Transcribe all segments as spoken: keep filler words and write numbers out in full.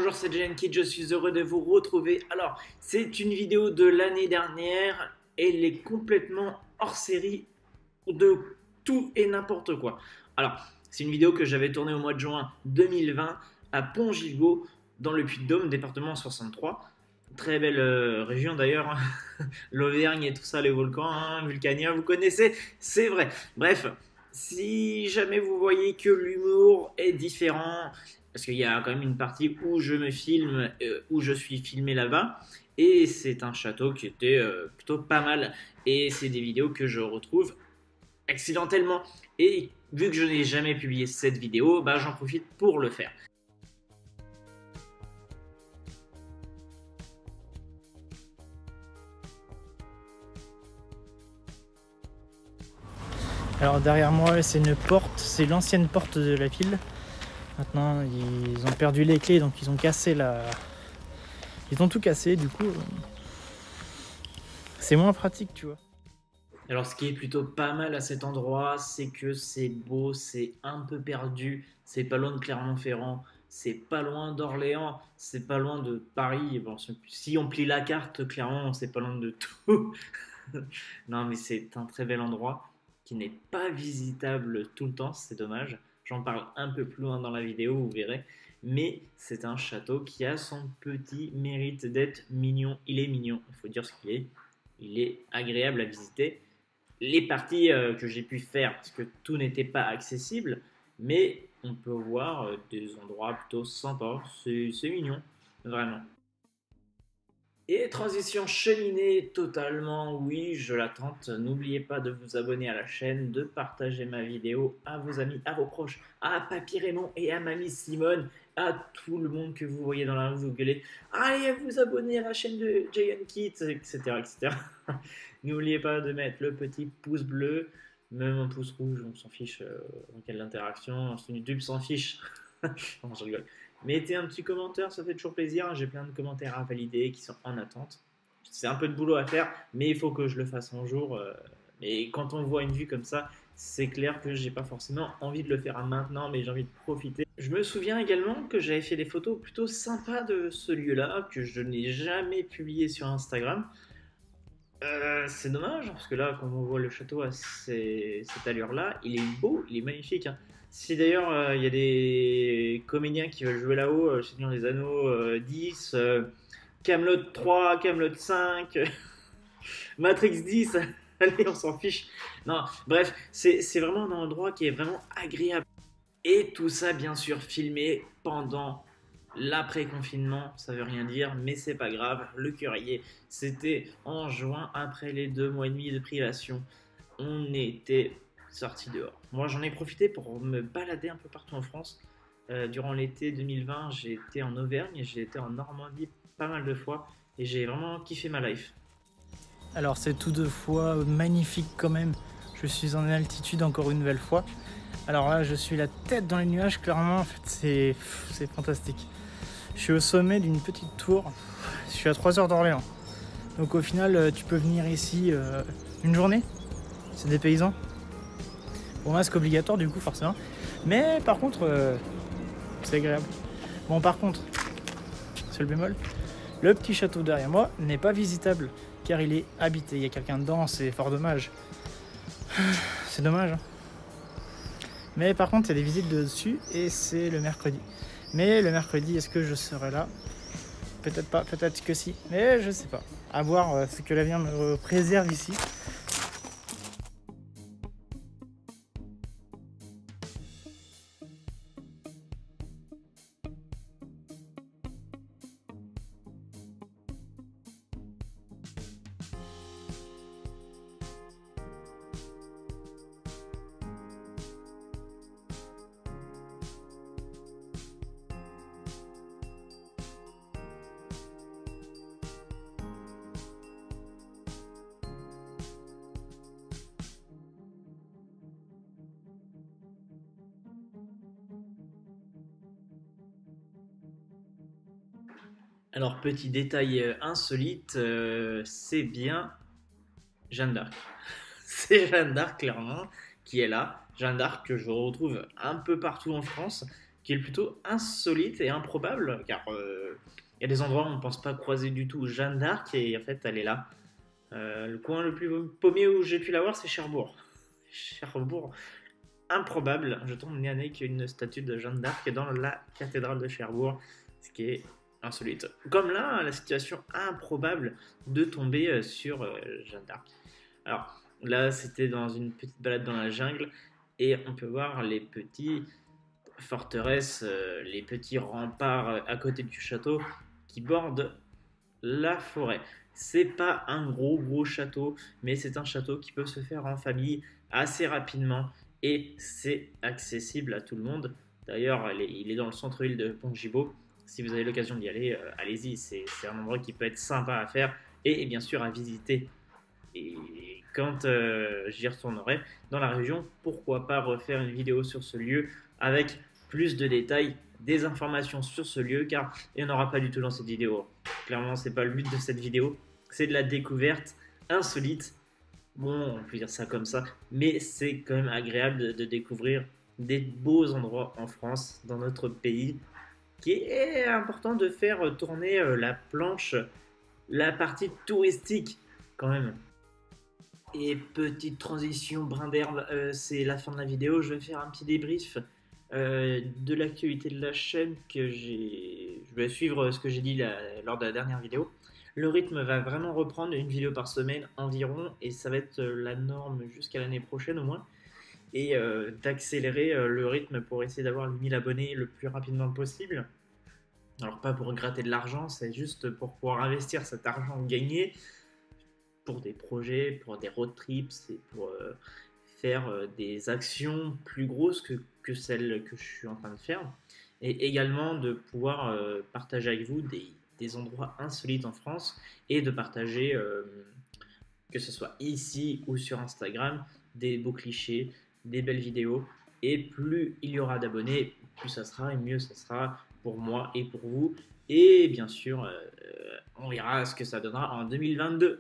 Bonjour, c'est Jenkid, je suis heureux de vous retrouver. Alors, c'est une vidéo de l'année dernière, elle est complètement hors série de tout et n'importe quoi. Alors, c'est une vidéo que j'avais tournée au mois de juin deux mille vingt à Pont-Gilvaux, dans le Puy-de-Dôme, département soixante-trois. Très belle euh, région d'ailleurs, l'Auvergne et tout ça, les volcans, hein, vulcaniens, vous connaissez, c'est vrai. Bref, si jamais vous voyez que l'humour est différent, parce qu'il y a quand même une partie où je me filme, euh, où je suis filmé là-bas, et c'est un château qui était euh, plutôt pas mal, et c'est des vidéos que je retrouve accidentellement, et vu que je n'ai jamais publié cette vidéo, bah, j'en profite pour le faire. Alors derrière moi c'est une porte, c'est l'ancienne porte de la ville. Maintenant ils ont perdu les clés donc ils ont cassé la... Ils ont tout cassé du coup. C'est moins pratique tu vois. Alors ce qui est plutôt pas mal à cet endroit, c'est que c'est beau, c'est un peu perdu, c'est pas loin de Clermont-Ferrand, c'est pas loin d'Orléans, c'est pas loin de Paris. Bon, si on plie la carte, clairement c'est pas loin de tout. Non mais c'est un très bel endroit qui n'est pas visitable tout le temps, c'est dommage. J'en parle un peu plus loin dans la vidéo, vous verrez. Mais c'est un château qui a son petit mérite d'être mignon. Il est mignon, il faut dire ce qu'il est. Il est agréable à visiter. Les parties euh, que j'ai pu faire, parce que tout n'était pas accessible, mais on peut voir euh, des endroits plutôt sympas. C'est mignon, vraiment. Et transition cheminée totalement, oui, je la tente. N'oubliez pas de vous abonner à la chaîne, de partager ma vidéo à vos amis, à vos proches, à Papy Raymond et à Mamie Simone, à tout le monde que vous voyez dans la rue, vous gueulez. Allez vous abonner à la chaîne de Jenkid, et cetera et cetera. N'oubliez pas de mettre le petit pouce bleu, même un pouce rouge, on s'en fiche, euh, en quelle interaction, YouTube s'en fiche. Non, je rigole. Mettez un petit commentaire, ça fait toujours plaisir. J'ai plein de commentaires à valider qui sont en attente. C'est un peu de boulot à faire, mais il faut que je le fasse un jour. Mais quand on voit une vue comme ça, c'est clair que j'ai pas forcément envie de le faire maintenant, mais j'ai envie de profiter. Je me souviens également que j'avais fait des photos plutôt sympas de ce lieu-là, que je n'ai jamais publié sur Instagram. Euh, c'est dommage, parce que là, quand on voit le château à ces- cette allure-là, il est beau, il est magnifique, hein. Si d'ailleurs euh, il y a des comédiens qui veulent jouer là-haut, euh, Seigneur des Anneaux euh, dix, euh, Camelot trois, Camelot cinq, Matrix dix, allez, on s'en fiche. Non, bref, c'est c'est vraiment un endroit qui est vraiment agréable. Et tout ça, bien sûr, filmé pendant l'après-confinement, ça veut rien dire, mais c'est pas grave. Le cœur y est. C'était en juin, après les deux mois et demi de privation. On était sortis dehors. Moi, j'en ai profité pour me balader un peu partout en France. Euh, durant l'été deux mille vingt, j'ai été en Auvergne, j'ai été en Normandie pas mal de fois et j'ai vraiment kiffé ma life. Alors c'est tout deux fois magnifique quand même. Je suis en altitude encore une nouvelle fois. Alors là je suis la tête dans les nuages clairement en fait c'est c'est fantastique. Je suis au sommet d'une petite tour. Je suis à trois heures d'Orléans. Donc au final tu peux venir ici euh, une journée. C'est des paysans. Bon masque obligatoire du coup forcément. Mais par contre euh, c'est agréable. Bon par contre, seul bémol, le petit château derrière moi n'est pas visitable car il est habité. Il y a quelqu'un dedans, c'est fort dommage. C'est dommage. Hein. Mais par contre, il y a des visites dessus et c'est le mercredi. Mais le mercredi, est-ce que je serai là? Peut-être pas, peut-être que si. Mais je sais pas. À voir ce que l'avenir me préserve ici. Alors, petit détail euh, insolite, euh, c'est bien Jeanne d'Arc. C'est Jeanne d'Arc, clairement, qui est là. Jeanne d'Arc que je retrouve un peu partout en France, qui est plutôt insolite et improbable, car euh, il y a des endroits où on ne pense pas croiser du tout Jeanne d'Arc, et en fait, elle est là. Euh, le coin le plus paumé où j'ai pu la voir, c'est Cherbourg. Cherbourg, improbable. Je tombe nez à nez qu'il y a une statue de Jeanne d'Arc dans la cathédrale de Cherbourg, ce qui est insolite. Comme là, la situation improbable de tomber sur euh, Jeanne d'Arc. Alors là, c'était dans une petite balade dans la jungle, et on peut voir les petits forteresses, euh, les petits remparts euh, à côté du château qui bordent la forêt. C'est pas un gros gros château, mais c'est un château qui peut se faire en famille assez rapidement, et c'est accessible à tout le monde. D'ailleurs, il est dans le centre-ville de Pont-Gibaud. Si vous avez l'occasion d'y aller, euh, allez-y, c'est, c'est un endroit qui peut être sympa à faire et, et bien sûr à visiter. Et quand euh, j'y retournerai dans la région, pourquoi pas refaire une vidéo sur ce lieu avec plus de détails, des informations sur ce lieu, car il n'y en aura pas du tout dans cette vidéo. Clairement, c'est pas le but de cette vidéo, c'est de la découverte insolite. Bon, on peut dire ça comme ça, mais c'est quand même agréable de, de découvrir des beaux endroits en France, dans notre pays, qui est important de faire tourner la planche, la partie touristique quand même. Et petite transition, brin d'herbe, euh, c'est la fin de la vidéo. Je vais faire un petit débrief euh, de l'actualité de la chaîne, que j'ai. Je vais suivre ce que j'ai dit la... lors de la dernière vidéo. Le rythme va vraiment reprendre, une vidéo par semaine environ, et ça va être la norme jusqu'à l'année prochaine au moins. Et euh, d'accélérer euh, le rythme pour essayer d'avoir les mille abonnés le plus rapidement possible. Alors pas pour gratter de l'argent, c'est juste pour pouvoir investir cet argent gagné pour des projets, pour des road trips, et pour euh, faire euh, des actions plus grosses que, que celles que je suis en train de faire. Et également de pouvoir euh, partager avec vous des, des endroits insolites en France, et de partager, euh, que ce soit ici ou sur Instagram, des beaux clichés, des belles vidéos. Et plus il y aura d'abonnés, plus ça sera, et mieux ça sera pour moi et pour vous. Et bien sûr, euh, on verra ce que ça donnera en deux mille vingt-deux.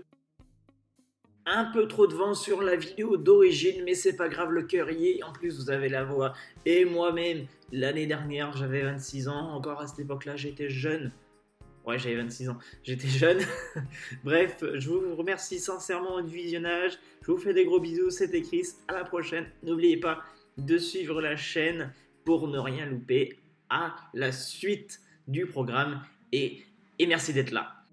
Un peu trop de vent sur la vidéo d'origine, mais c'est pas grave, le cœur y est. En plus, vous avez la voix. Et moi-même, l'année dernière, j'avais vingt-six ans. Encore à cette époque-là, j'étais jeune. Ouais, j'avais vingt-six ans. J'étais jeune. Bref, je vous remercie sincèrement du visionnage. Je vous fais des gros bisous. C'était Chris. À la prochaine. N'oubliez pas de suivre la chaîne pour ne rien louper à la suite du programme. Et, et merci d'être là.